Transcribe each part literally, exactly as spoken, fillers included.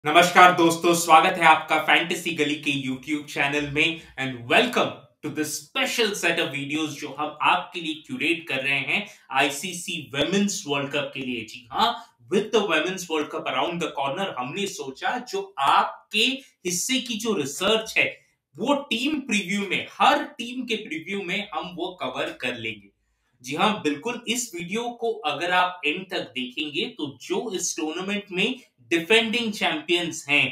नमस्कार दोस्तों, स्वागत है आपका फैंटेसी गली के यूट्यूब चैनल में and welcome to the special set of videos जो हम आपके लिए क्यूरेट कर रहे हैं आईसीसी वुमेन्स वर्ल्ड कप के लिए। जी हाँ, with the women's world cup around the corner हमने सोचा जो आपके हिस्से की जो रिसर्च है वो टीम प्रीव्यू में, हर टीम के प्रीव्यू में हम वो कवर कर लेंगे। जी हाँ, बिल्कुल। इस वीडियो को अगर आप एंड तक देखेंगे तो जो इस टूर्नामेंट में डिफेंडिंग चैंपियंस हैं,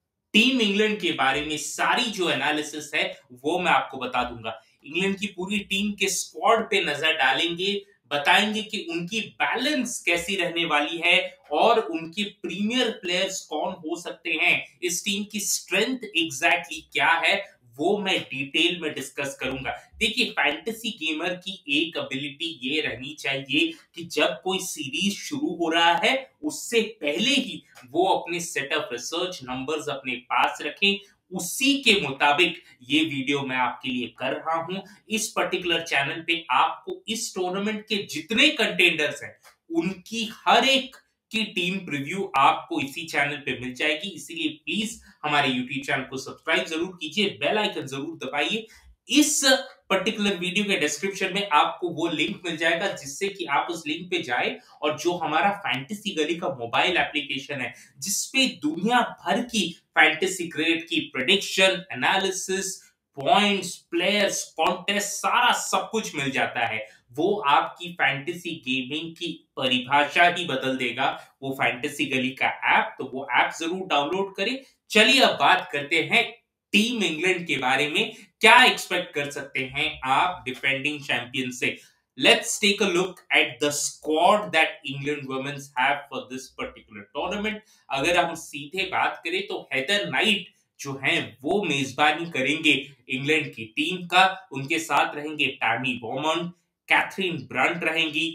टीम इंग्लैंड के बारे में सारी जो एनालिसिस है वो मैं आपको बता दूंगा। इंग्लैंड की पूरी टीम के स्क्वाड पे नजर डालेंगे, बताएंगे कि उनकी बैलेंस कैसी रहने वाली है और उनके प्रीमियर प्लेयर्स कौन हो सकते हैं, इस टीम की स्ट्रेंथ एग्जैक्टली क्या है वो मैं डिटेल में डिस्कस करूंगा। देखिए, फैंटेसी गेमर की एक एबिलिटी ये रहनी चाहिए कि जब कोई सीरीज शुरू हो रहा है उससे पहले ही वो अपने सेट ऑफ रिसर्च नंबर्स अपने पास रखें। उसी के मुताबिक ये वीडियो मैं आपके लिए कर रहा हूं। इस पर्टिकुलर चैनल पे आपको इस टूर्नामेंट के जितने कंटेंडर्स हैं उनकी हर एक की टीम प्रीव्यू आपको इसी चैनल पे मिल जाएगी। इसीलिए प्लीज हमारे यूट्यूब चैनल को सब्सक्राइब जरूर कीजिए, बेल आइकन जरूर दबाइए। इस पर्टिकुलर वीडियो के डिस्क्रिप्शन में आपको वो लिंक मिल जाएगा जिससे कि आप उस लिंक पे जाए और जो हमारा फैंटेसी गली का मोबाइल एप्लीकेशन है जिसपे दुनिया भर की फैंटेसी क्रिकेट की prediction, analysis, points, players, contest, सारा सब कुछ मिल जाता है, वो आपकी फैंटेसी गेमिंग की परिभाषा ही बदल देगा। वो फैंटेसी गली का ऐप, तो वो ऐप जरूर डाउनलोड करें। चलिए अब बात करते हैं टीम इंग्लैंड के बारे में। क्या एक्सपेक्ट कर सकते हैं आप डिफेंडिंग चैंपियन से? Let's take a look at the squad that England women's have for this particular tournament. अगर हम सीधे बात करें तो हेदर नाइट जो हैं वो मेजबानी करेंगे इंग्लैंड की टीम का। उनके साथ रहेंगे टैमी बॉमंड, कैथरीन ब्रंट रहेंगी,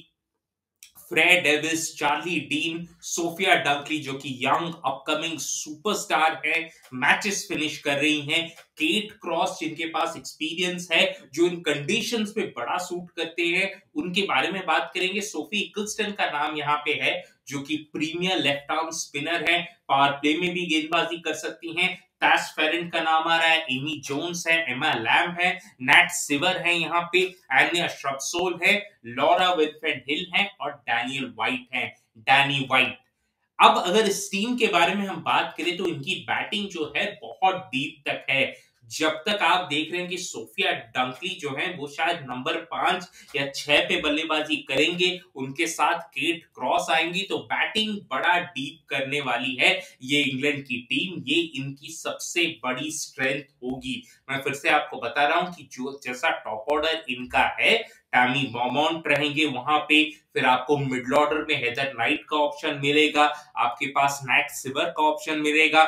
Freya Davies, Charlie Dean, Sophia Dunkley जो कि यंग अपकमिंग सुपरस्टार है, मैचेस फिनिश कर रही हैं, केट क्रॉस जिनके पास एक्सपीरियंस है, जो इन कंडीशंस में बड़ा सूट करते हैं, उनके बारे में बात करेंगे। सोफी इकल्स्टन का नाम यहाँ पे है जो कि प्रीमियर लेफ्ट आर्म स्पिनर है, पावर प्ले में भी गेंदबाजी कर सकती हैं। टैश फेरेंट का नाम आ रहा है, एमी जोन्स है, एमा लैम्ब है, नैट सिवर है, यहाँ पे एनिया श्रप्सोल है, लॉरा विल्फ्रेड हिल है और डैनियल व्हाइट है, डैनी व्हाइट। अब अगर इस टीम के बारे में हम बात करें तो इनकी बैटिंग जो है बहुत डीप तक है। जब तक आप देख रहे हैं कि सोफिया डंकली जो है वो शायद नंबर पांच या छह पे बल्लेबाजी करेंगे, उनके साथ केट क्रॉस आएंगी, तो बैटिंग बड़ा डीप करने वाली है ये इंग्लैंड की टीम। ये इनकी सबसे बड़ी स्ट्रेंथ होगी। मैं फिर से आपको बता रहा हूं कि जो जैसा टॉप ऑर्डर इनका है, टैमी बॉमंट रहेंगे वहां पे, फिर आपको मिडल ऑर्डर में हेदर नाइट का ऑप्शन मिलेगा, आपके पास नैट सिवर का ऑप्शन मिलेगा,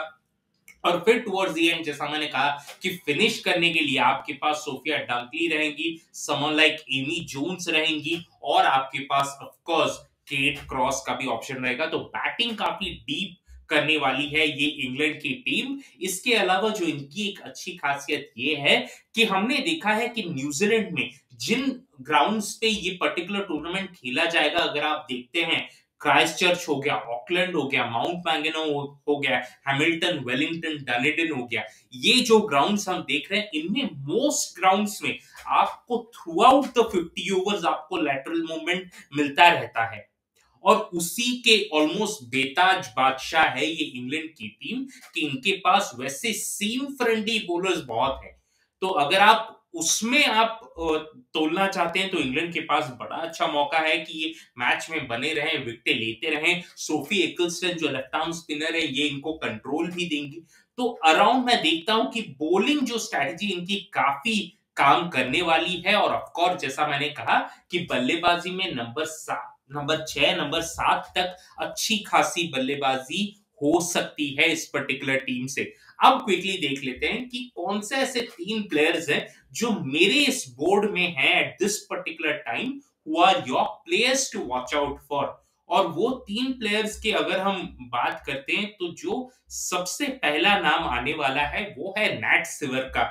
और फिर टुवर्ड्स द एंड जैसा मैंने कहा कि फिनिश करने के लिए आपके पास सोफिया डंकली रहेंगी, समवन लाइक एमी जोन्स रहेंगी और आपके पास ऑफ कोर्स केट क्रॉस का भी ऑप्शन रहेगा। तो बैटिंग काफी डीप करने वाली है ये इंग्लैंड की टीम। इसके अलावा जो इनकी एक अच्छी खासियत ये है कि हमने देखा है कि न्यूजीलैंड में जिन ग्राउंड्स पे ये पर्टिकुलर टूर्नामेंट खेला जाएगा, अगर आप देखते हैं क्राइस्ट चर्च हो गया, ऑकलैंड हो गया, माउंट मैंगनो हो गया, हैमिल्टन, वेलिंगटन, डनेडन हो गया, ये जो ग्राउंड्स हम देख रहे हैं इनमें मोस्ट ग्राउंड्स में आपको throughout the fifty overs आपको लैटरल मूवमेंट मिलता रहता है। और उसी के ऑलमोस्ट बेताज बादशाह है ये इंग्लैंड की टीम कि इनके पास वैसे सीम फ्रेंडली बॉलर्स बहुत है। तो अगर आप उसमें आप तोलना चाहते हैं तो इंग्लैंड के पास बड़ा अच्छा मौका है कि ये मैच में बने रहें, विकेटें लेते रहें। सोफी इकल्स्टन जो लेफ्ट आर्म स्पिनर है ये इनको कंट्रोल भी देंगी। तो अराउंड मैं देखता हूं कि बॉलिंग जो स्ट्रैटेजी इनकी काफी काम करने वाली है। और ऑफकोर्स जैसा मैंने कहा कि बल्लेबाजी में नंबर सात, नंबर छह, नंबर सात तक अच्छी खासी बल्लेबाजी हो सकती है इस पर्टिकुलर टीम से। अब क्विकली देख लेते हैं कि कौन से ऐसे तीन प्लेयर्स हैं जो मेरे इस बोर्ड में हैं at this particular time, who are your players to watch out for. और वो तीन प्लेयर्स की अगर हम बात करते हैं तो जो सबसे पहला नाम आने वाला है वो है नैट सिवर का,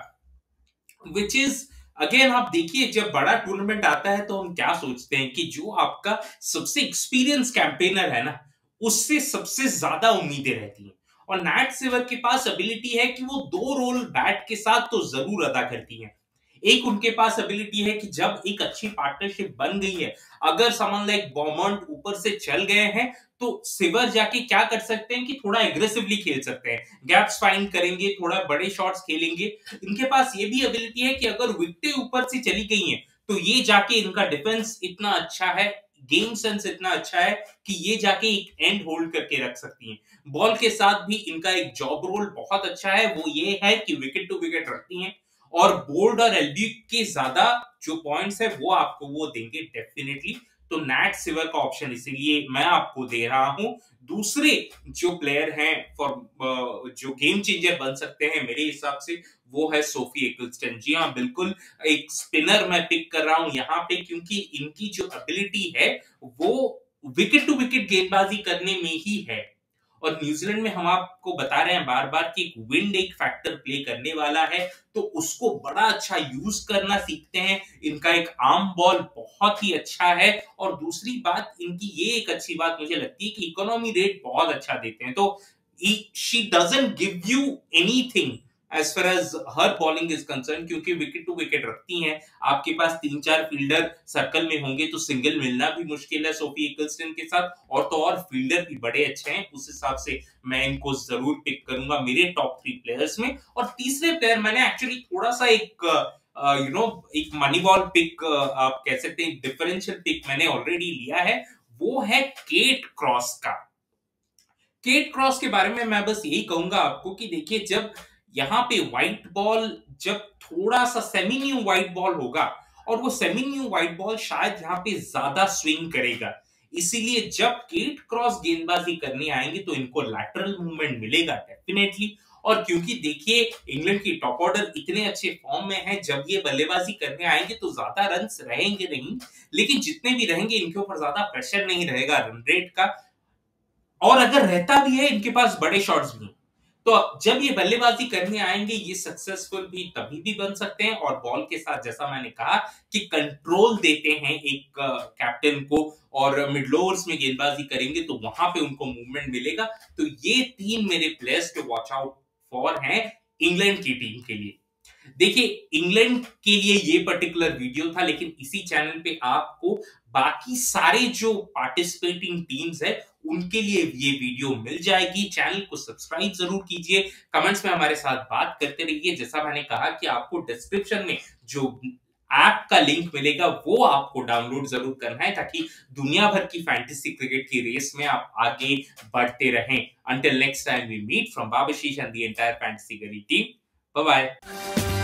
विच इज अगेन आप देखिए जब बड़ा टूर्नामेंट आता है तो हम क्या सोचते हैं कि जो आपका सबसे एक्सपीरियंस कैंपेनर है ना उससे सबसे ज्यादा उम्मीदें रहती हैं। और नैट सिवर के पास एबिलिटी है कि वो दो रोल बैट के साथ तो जरूर अदा करती हैं। एक उनके पास एबिलिटी है कि जब एक अच्छी पार्टनरशिप बन गई है, अगर समन लाइक बॉमंट ऊपर से चल गए हैं, तो सिवर जाके क्या कर सकते हैं कि थोड़ा एग्रेसिवली खेल सकते हैं, गैप्स फाइंड करेंगे, थोड़ा बड़े शॉट्स खेलेंगे। इनके पास ये भी एबिलिटी है कि अगर विकेटें ऊपर से चली गई हैं, तो ये जाके इनका डिफेंस इतना अच्छा है, गेम सेंस इतना अच्छा है कि ये जाके एक एंड होल्ड करके रख सकती हैं। बॉल के साथ भी इनका एक जॉब रोल बहुत अच्छा है, वो ये है कि विकेट टू विकेट रखती हैं और बोल्ड और एलबी के ज्यादा जो पॉइंट्स है वो आपको वो देंगे डेफिनेटली। तो नैट सिवर का ऑप्शन इसीलिए मैं आपको दे रहा हूं। दूसरे जो प्लेयर हैं फॉर जो गेम चेंजर बन सकते हैं मेरे हिसाब से, वो है सोफी एकिलस्टन। जी हाँ, बिल्कुल एक स्पिनर मैं पिक कर रहा हूं यहाँ पे, क्योंकि इनकी जो एबिलिटी है वो विकेट टू विकेट गेंदबाजी करने में ही है। और न्यूजीलैंड में हम आपको बता रहे हैं बार बार कि विंड एक फैक्टर प्ले करने वाला है, तो उसको बड़ा अच्छा यूज करना सीखते हैं। इनका एक आर्म बॉल बहुत ही अच्छा है, और दूसरी बात इनकी ये एक अच्छी बात मुझे लगती है कि इकोनॉमी रेट बहुत अच्छा देते हैं। तो she doesn't give you anything as far as her bowling is concerned, क्योंकि विकेट टू विकेट रखती हैं। आपके पास तीन चार फील्डर सर्कल में होंगे तो सिंगल मिलना भी मुश्किल है सोफी एकिलस्टन के साथ, और तो और फील्डर भी बड़े अच्छे हैं। उस हिसाब से मैं इनको जरूर पिक करूंगा मेरे टॉप थ्री प्लेयर्स में। और तीसरे प्लेयर मैंने एक्चुअली थोड़ा सा एक यू नो एक मनी बॉल पिक, आप कह सकते हैं डिफरेंशियल पिक मैंने ऑलरेडी लिया है, वो है केट क्रॉस का। केट क्रॉस के बारे में मैं बस यही कहूंगा आपको कि देखिए, जब यहाँ पे व्हाइट बॉल, जब थोड़ा सा सेमी न्यू व्हाइट बॉल होगा, और वो सेमी न्यू व्हाइट बॉल शायद यहाँ पे ज्यादा स्विंग करेगा, इसीलिए जब केट क्रॉस गेंदबाजी करने आएंगे तो इनको लैटरल मूवमेंट मिलेगा डेफिनेटली। और क्योंकि देखिए इंग्लैंड की टॉप ऑर्डर इतने अच्छे फॉर्म में है, जब ये बल्लेबाजी करने आएंगे तो ज्यादा रन्स रहेंगे नहीं, लेकिन जितने भी रहेंगे इनके ऊपर ज्यादा प्रेशर नहीं रहेगा रन रेट का, और अगर रहता भी है इनके पास बड़े शॉट्स भी। तो जब ये बल्लेबाजी करने आएंगे ये सक्सेसफुल भी तभी भी बन सकते हैं, और बॉल के साथ जैसा मैंने कहा कि कंट्रोल देते हैं एक कैप्टन को, और मिड ओवर्स में गेंदबाजी करेंगे तो वहां पे उनको मूवमेंट मिलेगा। तो ये तीन मेरे प्लेयर्स जो वॉच आउट फॉर हैं इंग्लैंड की टीम के लिए। देखिए, इंग्लैंड के लिए ये पर्टिकुलर वीडियो था, लेकिन इसी चैनल पे आपको बाकी सारे जो पार्टिसिपेटिंग टीम्स है उनके लिए ये वीडियो मिल जाएगी। चैनल को सब्सक्राइब जरूर कीजिए, कमेंट्स में हमारे साथ बात करते रहिए। जैसा मैंने कहा कि आपको डिस्क्रिप्शन में जो ऐप का लिंक मिलेगा वो आपको डाउनलोड जरूर करना है, ताकि दुनिया भर की फैंटेसी क्रिकेट की रेस में आप आगे बढ़ते रहें। Until next time we meet, from Babashish and the entire Fantasy Gully team. Bye bye.